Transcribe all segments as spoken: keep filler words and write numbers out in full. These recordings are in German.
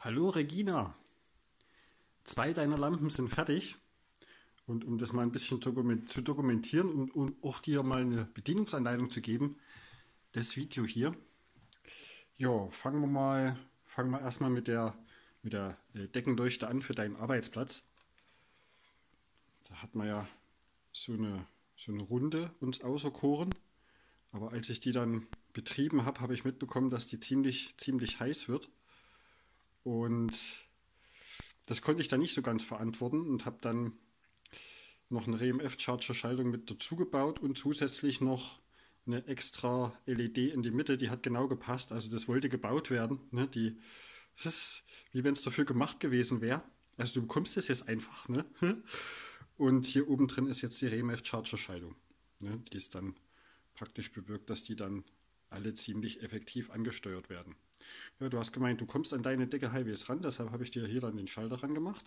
Hallo Regina, zwei deiner Lampen sind fertig und um das mal ein bisschen dokument zu dokumentieren und, und auch dir mal eine Bedienungsanleitung zu geben, das Video hier. Ja, fangen wir mal, fangen wir erstmal mit der, mit der äh, Deckenleuchte an für deinen Arbeitsplatz. Da hat man ja so eine, so eine Runde uns auserkoren, aber als ich die dann betrieben habe, habe ich mitbekommen, dass die ziemlich, ziemlich heiß wird und das konnte ich dann nicht so ganz verantworten und habe dann noch eine R E M F-Charger-Schaltung mit dazu gebaut und zusätzlich noch eine extra L E D in die Mitte, die hat genau gepasst. Also das wollte gebaut werden. Ne? Die, das ist wie wenn es dafür gemacht gewesen wäre. Also du bekommst es jetzt einfach. Ne? Und hier oben drin ist jetzt die R E M F-Charger-Schaltung. Ne? Die ist dann praktisch bewirkt, dass die dann alle ziemlich effektiv angesteuert werden. Ja, du hast gemeint, du kommst an deine Decke halbwegs ran, deshalb habe ich dir hier dann den Schalter ran gemacht.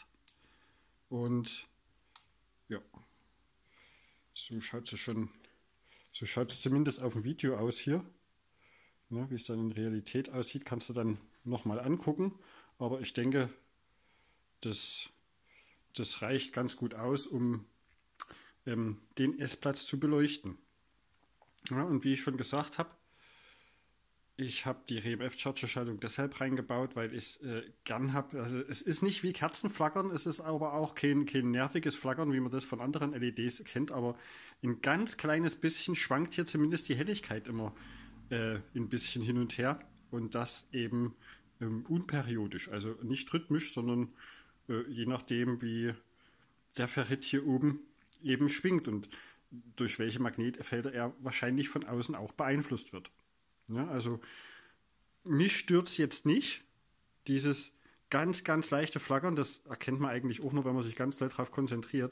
Und ja, so schaut es schon, so schaut es zumindest auf dem Video aus hier. Ja, wie es dann in Realität aussieht, kannst du dann nochmal angucken. Aber ich denke, das, das reicht ganz gut aus, um ähm, den Essplatz zu beleuchten. Ja, und wie ich schon gesagt habe, ich habe die R E M F-Charger-Schaltung deshalb reingebaut, weil ich es äh, gern habe. Also es ist nicht wie Kerzenflackern, es ist aber auch kein, kein nerviges Flackern, wie man das von anderen L E Ds kennt, aber ein ganz kleines bisschen schwankt hier zumindest die Helligkeit immer äh, ein bisschen hin und her und das eben ähm, unperiodisch, also nicht rhythmisch, sondern äh, je nachdem, wie der Ferrit hier oben eben schwingt und durch welche Magnetfelder er wahrscheinlich von außen auch beeinflusst wird. Ja, also mich stört es jetzt nicht, dieses ganz, ganz leichte Flackern, das erkennt man eigentlich auch nur, wenn man sich ganz doll darauf konzentriert.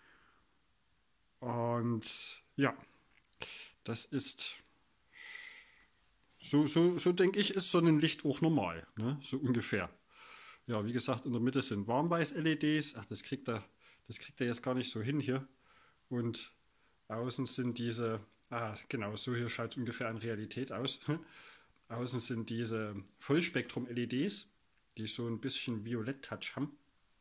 Und ja, das ist, so, so, so denke ich, ist Sonnenlicht auch normal, ne? So ungefähr. Ja, wie gesagt, in der Mitte sind Warmweiß-L E Ds, ach, das kriegt er, das kriegt er jetzt gar nicht so hin hier. Und außen sind diese, ah, genau, so hier schaut es ungefähr in Realität aus. Außen sind diese Vollspektrum-L E Ds, die so ein bisschen Violett-Touch haben.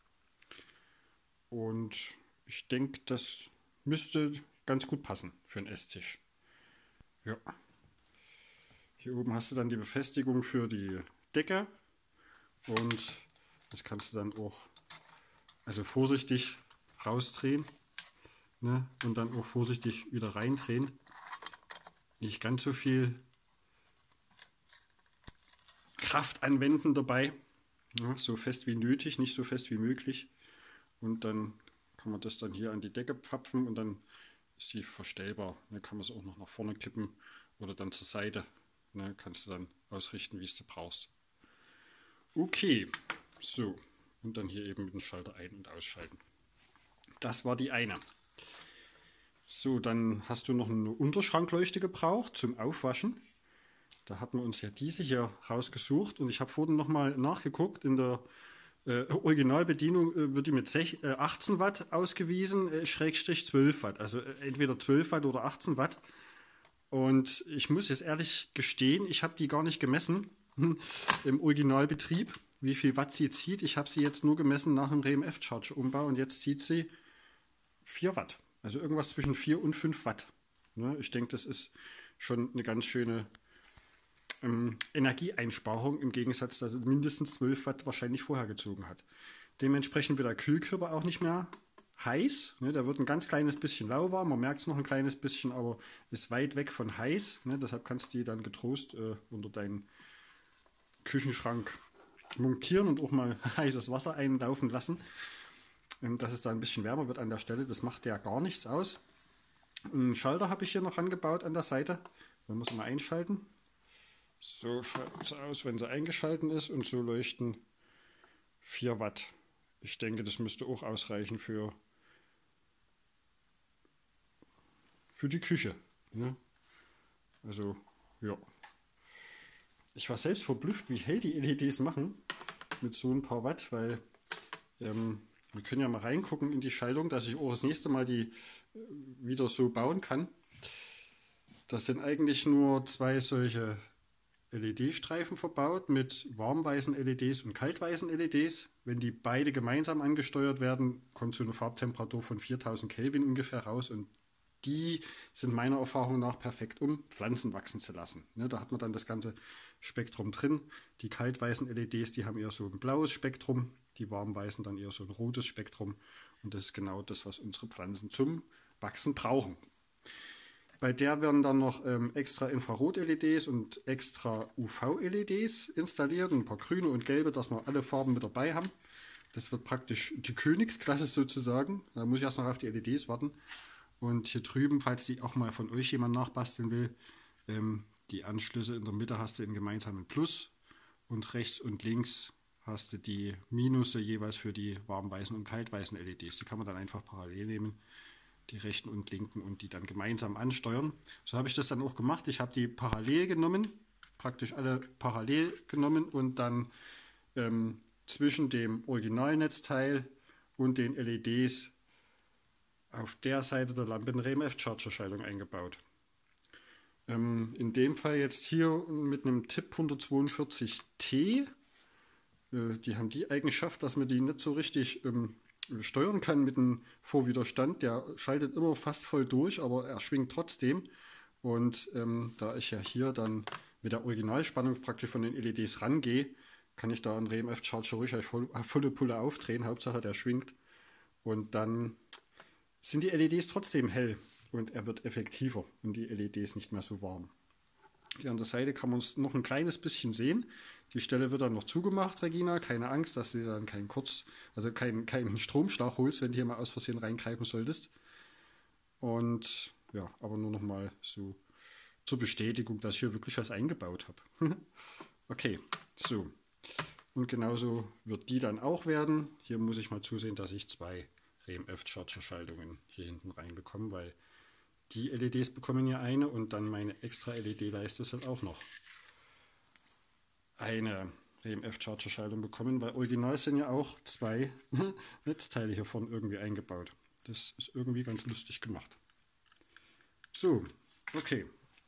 Und ich denke, das müsste ganz gut passen für einen Esstisch. Ja. Hier oben hast du dann die Befestigung für die Decke. Und das kannst du dann auch, also vorsichtig rausdrehen. Ne? Und dann auch vorsichtig wieder reindrehen. Nicht ganz so viel Kraft anwenden dabei. Ja, so fest wie nötig, nicht so fest wie möglich. Und dann kann man das dann hier an die Decke pfapfen und dann ist die verstellbar. Dann kann man es auch noch nach vorne kippen oder dann zur Seite. Ne, kannst du dann ausrichten, wie es du brauchst. Okay, so. Und dann hier eben mit dem Schalter ein- und ausschalten. Das war die eine. So, dann hast du noch eine Unterschrankleuchte gebraucht zum Aufwaschen. Da hatten wir uns ja diese hier rausgesucht und ich habe vorhin nochmal nachgeguckt. In der äh, Originalbedienung äh, wird die mit sech, äh, achtzehn Watt ausgewiesen, äh, Schrägstrich zwölf Watt. Also äh, entweder zwölf Watt oder achtzehn Watt. Und ich muss jetzt ehrlich gestehen, ich habe die gar nicht gemessen im Originalbetrieb, wie viel Watt sie zieht. Ich habe sie jetzt nur gemessen nach dem R E M F-Charger-Umbau und jetzt zieht sie vier Watt. Also irgendwas zwischen vier und fünf Watt. Ne? Ich denke, das ist schon eine ganz schöne ähm, Energieeinsparung im Gegensatz, dass es mindestens zwölf Watt wahrscheinlich vorher gezogen hat. Dementsprechend wird der Kühlkörper auch nicht mehr heiß. Ne? Der wird ein ganz kleines bisschen lauwarm, man merkt es noch ein kleines bisschen, aber ist weit weg von heiß. Ne? Deshalb kannst du die dann getrost äh, unter deinen Küchenschrank montieren und auch mal heißes Wasser einlaufen lassen, dass es da ein bisschen wärmer wird an der Stelle. Das macht ja gar nichts aus. Einen Schalter habe ich hier noch angebaut an der Seite. Den muss man einschalten. So schaut es aus, wenn sie eingeschalten ist, und so leuchten vier Watt. Ich denke, das müsste auch ausreichen für, für die Küche. Ne? Also, ja. Ich war selbst verblüfft, wie hell die L E Ds machen mit so ein paar Watt, weil ähm, wir können ja mal reingucken in die Schaltung, dass ich auch das nächste Mal die äh, wieder so bauen kann. Das sind eigentlich nur zwei solche L E D-Streifen verbaut mit warmweißen L E Ds und kaltweißen L E Ds. Wenn die beide gemeinsam angesteuert werden, kommt so eine Farbtemperatur von viertausend Kelvin ungefähr raus und die sind meiner Erfahrung nach perfekt, um Pflanzen wachsen zu lassen. Ne, da hat man dann das ganze Spektrum drin. Die kaltweißen L E Ds, die haben eher so ein blaues Spektrum, die warmweißen dann eher so ein rotes Spektrum. Und das ist genau das, was unsere Pflanzen zum Wachsen brauchen. Bei der werden dann noch ähm, extra Infrarot-L E Ds und extra U V-L E Ds installiert, ein paar grüne und gelbe, dass wir alle Farben mit dabei haben. Das wird praktisch die Königsklasse sozusagen. Da muss ich erst noch auf die L E Ds warten. Und hier drüben, falls die auch mal von euch jemand nachbasteln will, ähm, die Anschlüsse in der Mitte hast du in gemeinsamen Plus und rechts und links hast du die Minusse jeweils für die warmweißen und kaltweißen L E Ds. Die kann man dann einfach parallel nehmen, die rechten und linken, und die dann gemeinsam ansteuern. So habe ich das dann auch gemacht. Ich habe die parallel genommen, praktisch alle parallel genommen und dann ähm, zwischen dem Originalnetzteil und den L E Ds auf der Seite der Lampe eine R M F-Charger-Schaltung eingebaut. Ähm, in dem Fall jetzt hier mit einem Tipp hundertzweiundvierzig T. Äh, die haben die Eigenschaft, dass man die nicht so richtig ähm, steuern kann mit dem Vorwiderstand. Der schaltet immer fast voll durch, aber er schwingt trotzdem. Und ähm, da ich ja hier dann mit der Originalspannung praktisch von den L E Ds rangehe, kann ich da einen R M F-Charger ruhig voll, volle Pulle aufdrehen. Hauptsache der schwingt. Und dann sind die L E Ds trotzdem hell und er wird effektiver und die L E Ds nicht mehr so warm. Hier an der Seite kann man es noch ein kleines bisschen sehen. Die Stelle wird dann noch zugemacht, Regina. Keine Angst, dass du dann keinen Kurz, also keinen, keinen Stromschlag holst, wenn du hier mal aus Versehen reingreifen solltest. Und ja, aber nur noch mal so zur Bestätigung, dass ich hier wirklich was eingebaut habe. Okay, so. Und genauso wird die dann auch werden. Hier muss ich mal zusehen, dass ich zwei R M F-Charger-Schaltungen hier hinten reinbekomme, weil die L E Ds bekommen ja eine und dann meine extra L E D-Leiste soll auch noch eine R M F-Charger-Schaltung bekommen, weil original sind ja auch zwei Netzteile hier vorne irgendwie eingebaut. Das ist irgendwie ganz lustig gemacht. So, okay.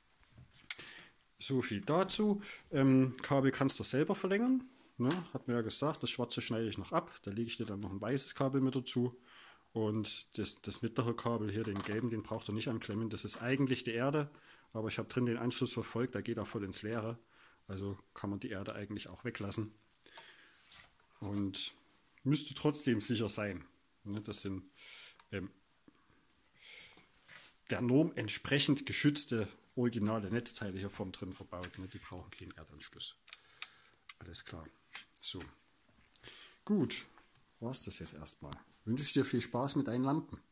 So viel dazu. Ähm, Kabel kannst du selber verlängern. Ne? Hat mir ja gesagt, das schwarze schneide ich noch ab. Da lege ich dir dann noch ein weißes Kabel mit dazu. Und das, das mittlere Kabel hier, den gelben, den braucht ihr nicht anklemmen. Das ist eigentlich die Erde, aber ich habe drin den Anschluss verfolgt, da geht er voll ins Leere. Also kann man die Erde eigentlich auch weglassen. Und müsste trotzdem sicher sein. Das sind ähm, der Norm entsprechend geschützte originale Netzteile hier vorne drin verbaut. Die brauchen keinen Erdanschluss. Alles klar. So. Gut. War es das jetzt erstmal. Wünsche ich dir viel Spaß mit deinen Lampen.